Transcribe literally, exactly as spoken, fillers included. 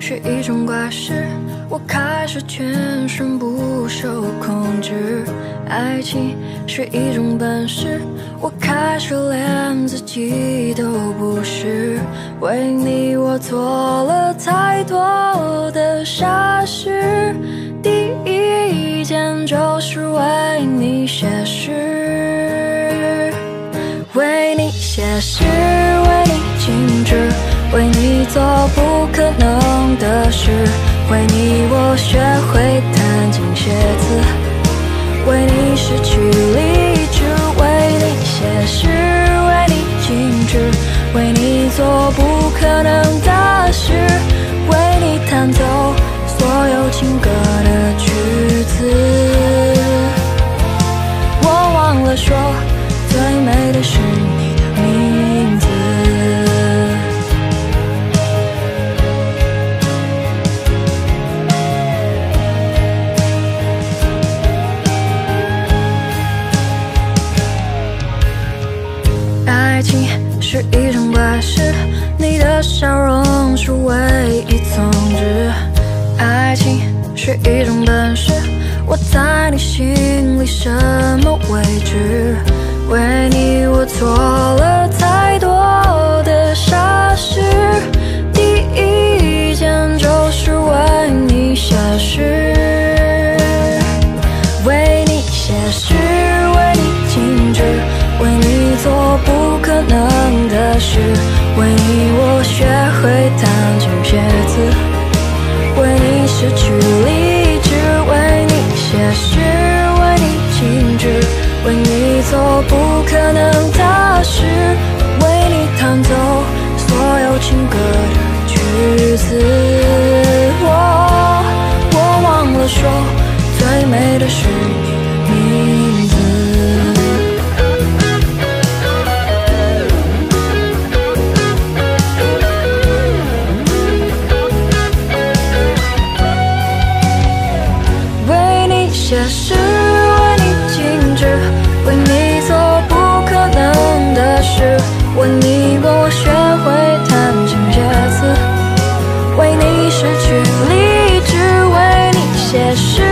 是一种怪事，我开始全身不受控制。爱情是一种本事，我开始连自己都不是。为你我做了太多的傻事，第一件就是为你写诗，为你写诗，为你静止，为你做不可能的事，为你我学会弹琴写字，为你失去理智，为你写诗，为你静止，为你做不可能的事，为你弹奏所有情歌的曲子。我忘了说，最美的是你的名字。爱情是一种怪事，你的笑容是唯一宗旨。爱情是一种本事，我在你心里什么位置？为你我做了太多的傻事，第一件就是为你写诗，为你写诗，为你静止，为你做不可能的事，为你我学会弹琴写字，为你失去理智，为你写诗，为你静止，为你做不可能的事，为你弹奏所有情歌的曲子。我我忘了说，最美的是你的名字。写诗，为你静止，为你做不可能的事，为你我学会弹琴写字，为你失去理智，为你写诗，